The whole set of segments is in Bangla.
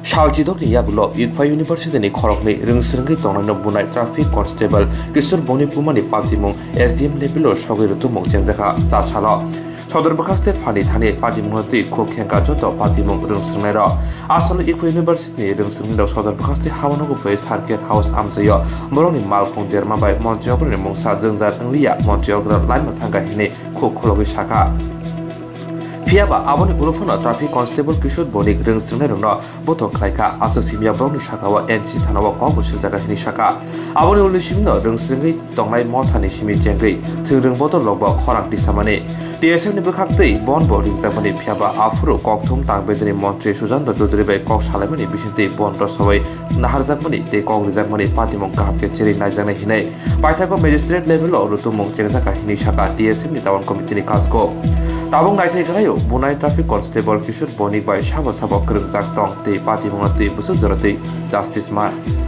Shaljidok ni yabulo Ikfa University ni khorokni rungsrungi tongnano bunai traffic constable Kishor Bonipuma ni patimung SDM level shogirutu mongjengjaka sachalo Sodor bakaste fani thani patimung ti khokhenka joto patimung rungsrungnero asolo Ikfa University ni rungsrungni sodor bakaste hawanogo foi circuit house amjayo moroni malphong derma bai montiogre mongsa jengjar angliya montiogre line mathanga hine khokhologi shaka Fiaba aboni ulufuna traffic constable Kishor Bonik rungsrungnai rungno botok khlaika asosimia broni shakawa NC thanawa kobusil jaga hini shaka aboni ulusimno rungsrungai tongnai mothani simi jengai thurung boto logba khorang disamani DSM ni bukhaktei bon boarding jamani fiaba afuru kokthum tangbedani montri sujanda jodri bai kok salamani bisintei bon rosawai nahar jamani te kok rijamani patimong kahapke cheri naijana hinai paithako magistrate level rutumong chengjaka hini shaka DSM ni tawon committee ni kasko Tabung naithai gayo bunai traffic constable Kishor Bonik bai sabo krungjak tong tei patimong tei busuk jorotei justice ma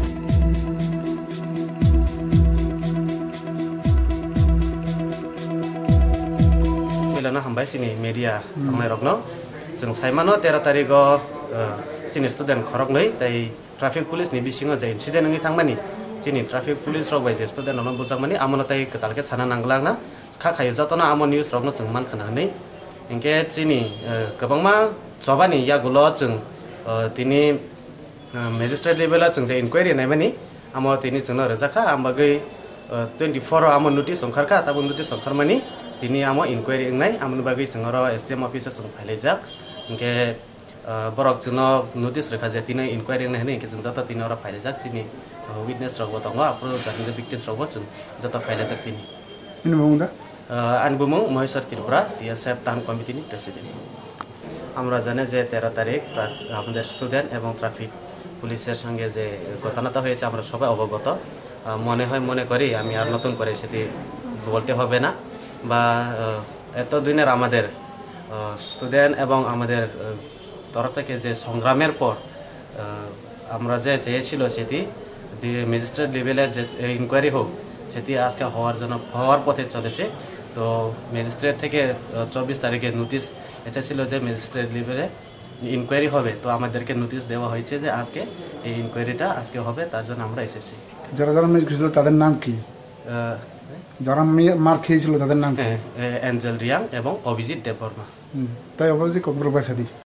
Pilana hambai sini media tangnai rokno jeng saimano 13 tarigo sini student khorok nei tai traffic police ni bisingo je incident ngi thangmani sini traffic police rok bai je student no bujangmani amono tai ketalke sana nanglangna kha khayo jotona amo news rokno jeng man khana nei Engke sini kebangma sobani ya gulo jeng tini magistrate level jeng je inquiry naimani amo tini jengno rejaka ambagai 24 amo notice songkharka tabun notice songkharmani tini amo inquiry ngnai amon bagai jengro SDM office song phailejak engke borok jengno notice rekha je tini inquiry ngnai engke jeng jota tini ora phailejak tini witness rok botongo apro jang je victim rok bo jeng jota phailejak tini ini mongda Anbumung Maheswar Tripura TSF Tan Committee ni President. আমরা জানি যে 13 তারিখ আমাদের স্টুডেন্ট এবং ট্রাফিক পুলিশের সঙ্গে যে ঘটনাটা হয়েছে আমরা সবাই অবগত মনে করি আমি আর নতুন করে সেটি বলতে হবে না বা এতদিনের আমাদের স্টুডেন্ট এবং আমাদের তরফ থেকে যে সংগ্রামের পর আমরা যে চেয়েছিল সেটি ম্যাজিস্ট্রেট লেভেলের যে ইনকোয়ারি হোক সেটি আজকে হওয়ার পথে চলেছে তো ম্যাজিস্ট্রেট থেকে 24 তারিখে নোটিশ এসেছিল যে ম্যাজিস্ট্রেট লেভেলে ইনকোয়ারি হবে তো আমাদেরকে নোটিশ দেওয়া হয়েছে যে আজকে এই ইনকোয়ারিটা আজকে হবে তার জন্য আমরা এসেছি যারা ম্যাজিস্ট্রেট তাদের নাম কি যারা মার খেয়েছিল তাদের নাম কি অ্যাঞ্জেল রিয়াং এবং অভিজিৎ দেববর্মা তাই অভিজিৎ কম্পিউটার পয়সা দি